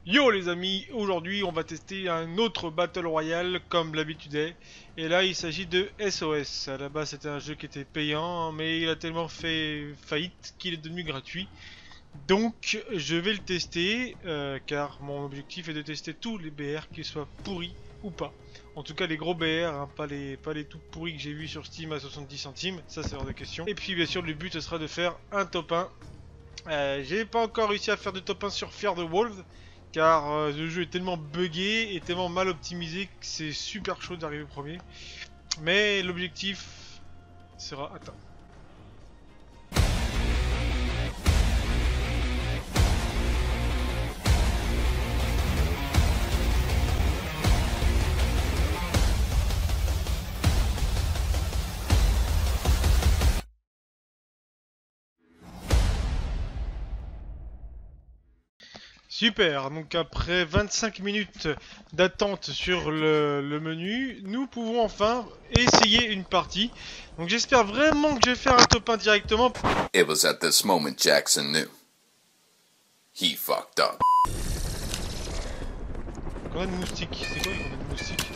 Yo les amis, aujourd'hui on va tester un autre Battle Royale comme l'habitude est. Et là il s'agit de SOS. À la base c'était un jeu qui était payant, mais il a tellement fait faillite qu'il est devenu gratuit. Donc je vais le tester, car mon objectif est de tester tous les BR, qu'ils soient pourris ou pas. En tout cas les gros BR, hein, pas les tout pourris que j'ai vus sur Steam à 70 centimes, ça c'est hors de question. Et puis bien sûr le but ce sera de faire un top 1. J'ai pas encore réussi à faire de top 1 sur Fear the Wolves, car le jeu est tellement buggé et tellement mal optimisé que c'est super chaud d'arriver premier. Mais l'objectif sera atteint. Super, donc après 25 minutes d'attente sur le menu, nous pouvons enfin essayer une partie. Donc j'espère vraiment que je vais faire un top 1 directement. It was at this moment Jackson knew. He fucked up. Grenade moustique, c'est quoi les grenades moustiques?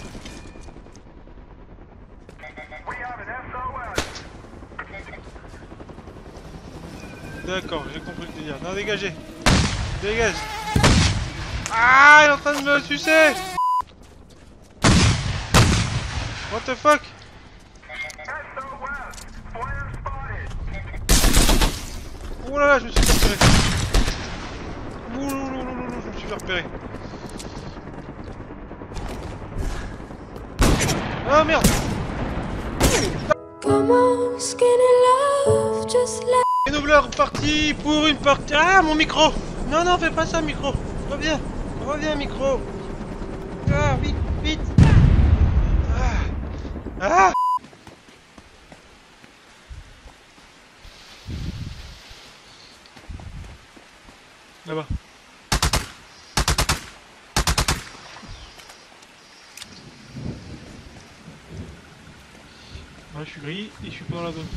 D'accord, j'ai compris le délire. Non, dégagez. Dégage. Ah, il est en train de me sucer. What the fuck? Oh là là, je me suis fait repérer. Ouh, je me suis fait repérer. Ah merde. Renouveleur parti pour une partie. Ah, mon micro. Non, non, fais pas ça, micro. Reviens. Reviens, micro. Ah, vite, vite. Ah. Ah. Là-bas. Là, je suis gris et je suis pas dans la zone.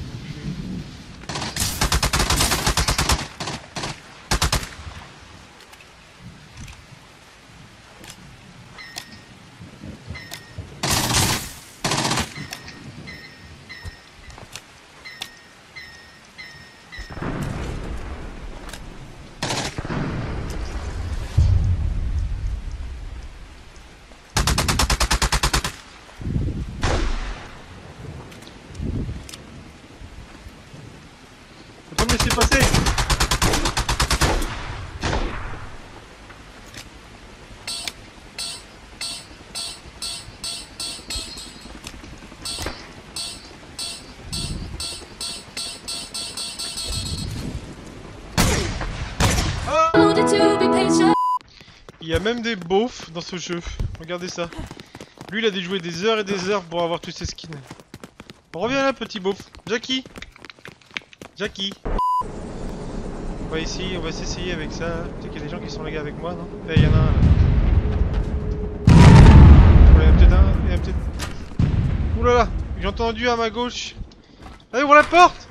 Faut pas me laisser passer. Il y a même des beaufs dans ce jeu. Regardez ça. Lui, il a dû jouer des heures et des heures pour avoir tous ses skins. On revient là, petit beauf. Jackie. Jackie. On va s'essayer avec ça. Tu sais qu'il y a des gens qui sont les gars avec moi, non? Eh, il y en a un là. Il y en a peut-être un. Il y en a peut-être. Ouh là là. J'ai entendu à ma gauche. Allez, ouvre la porte.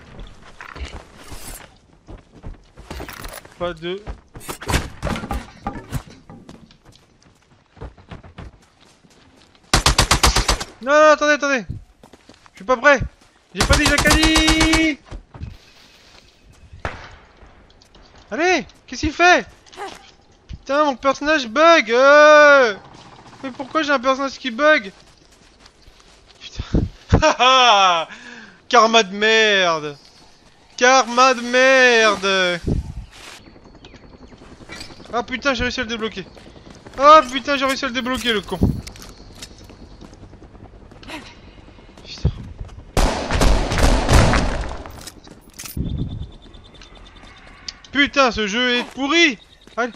Pas de. Non, non, attendez, attendez. Je suis pas prêt. J'ai pas dit Jacali. Allez, qu'est-ce qu'il fait? Putain, mon personnage bug. Mais pourquoi j'ai un personnage qui bug? Putain. Haha. Karma de merde. Karma de merde. Ah putain, j'ai réussi à le débloquer. Ah putain, j'ai réussi à le débloquer, le con. Putain, ce jeu est pourri. Allez.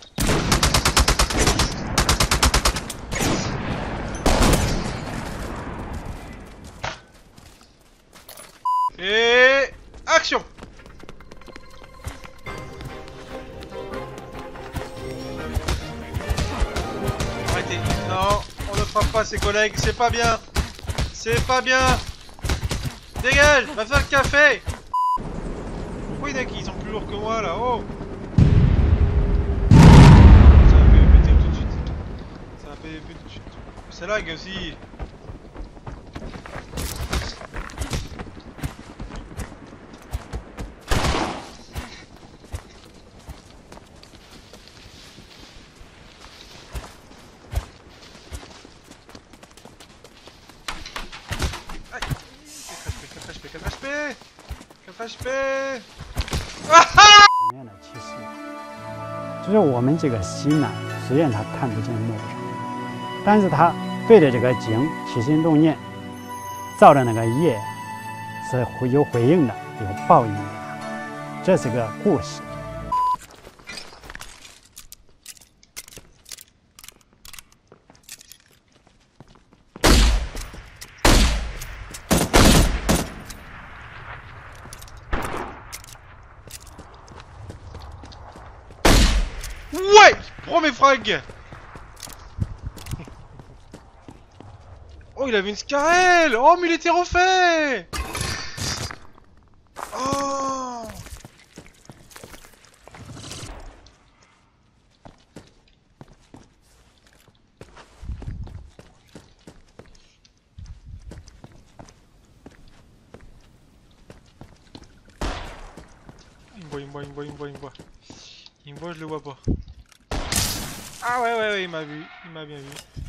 Et... action. Arrêtez. Non, on ne frappe pas ses collègues, c'est pas bien. C'est pas bien. Dégage, va faire le café. Pourquoi il y en a qui sont plus lourds que moi là? Oh! Ça va me mettre tout de suite. ça lag aussi. Aïe. 4 HP. 4 HP. 什么样的启示？就是我们这个心呐、虽然他看不见摸不着，但是他对着这个经起心动念，造的那个业是会有回应的，有报应的。这是个故事。 Ouais, prends mes frags. Oh, il avait une Scarelle. Oh, mais il était refait. Oh. Il me voit, je le vois pas. Ah ouais, il m'a vu. Il m'a bien vu.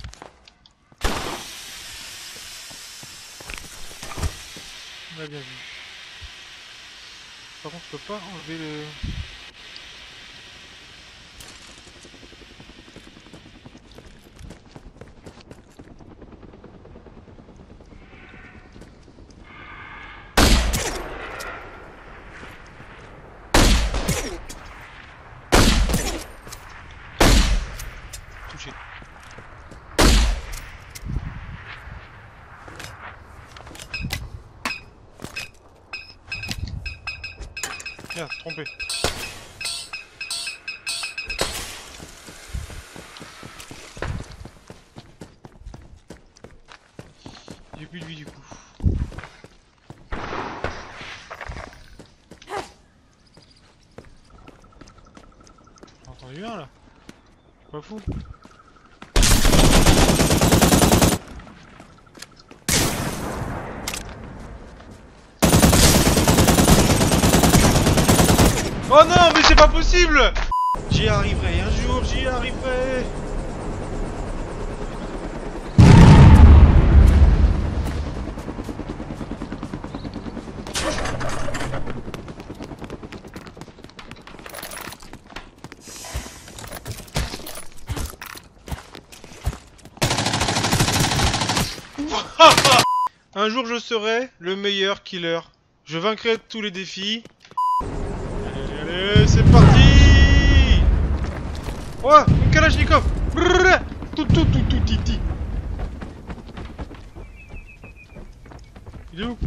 Il m'a bien vu. Par contre, je peux pas enlever le... Touché. Merde, trompé. J'ai plus de vie du coup. J'ai entendu un là. Pas fou. Oh non, mais c'est pas possible! J'y arriverai, un jour j'y arriverai! Un jour je serai le meilleur killer. Je vaincrai tous les défis. Allez, c'est parti! Oh, une Kalachnikov! Brrr, tout, titi. Il est où?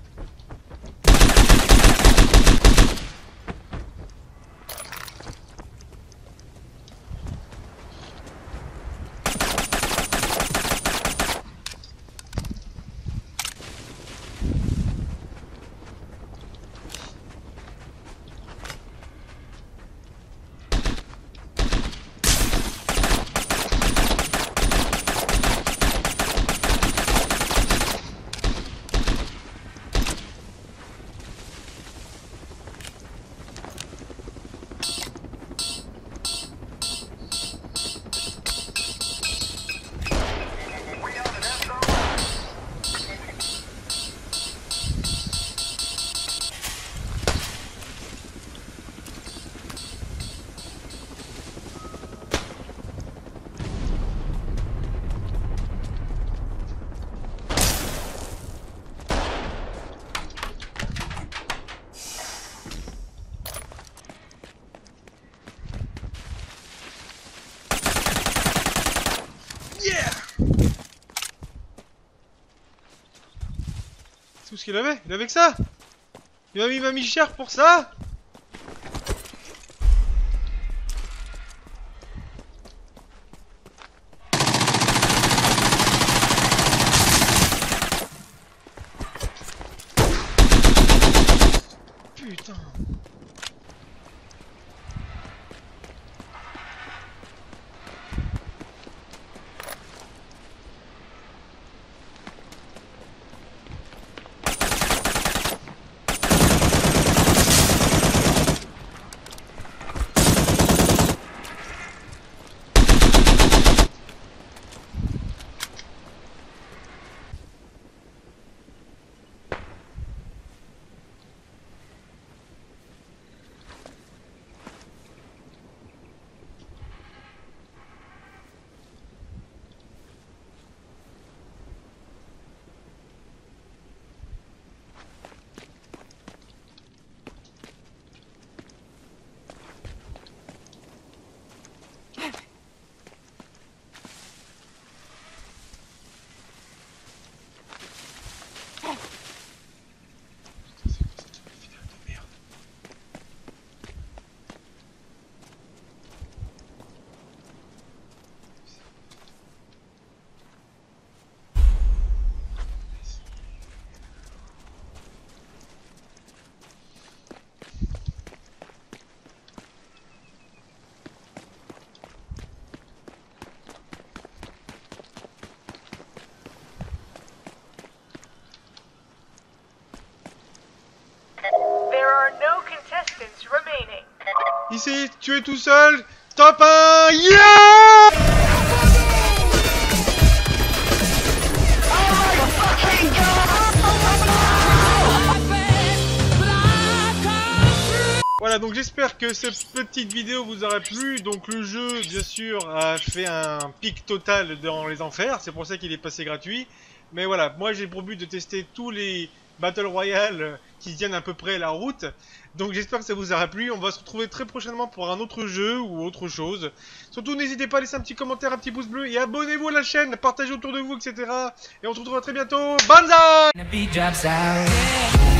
C'est tout ce qu'il avait? Il avait que ça? Il m'a mis cher pour ça? Putain. Ici, tu es tout seul. Top 1, yeah! Voilà, donc j'espère que cette petite vidéo vous aura plu. Donc le jeu, bien sûr, a fait un pic total dans les enfers. C'est pour ça qu'il est passé gratuit. Mais voilà, moi j'ai pour but de tester tous les Battle Royale qui tiennent à peu près la route. Donc j'espère que ça vous aura plu. On va se retrouver très prochainement pour un autre jeu ou autre chose. Surtout n'hésitez pas à laisser un petit commentaire, un petit pouce bleu et abonnez-vous à la chaîne, partagez autour de vous, etc. Et on se retrouvera très bientôt. Banzai!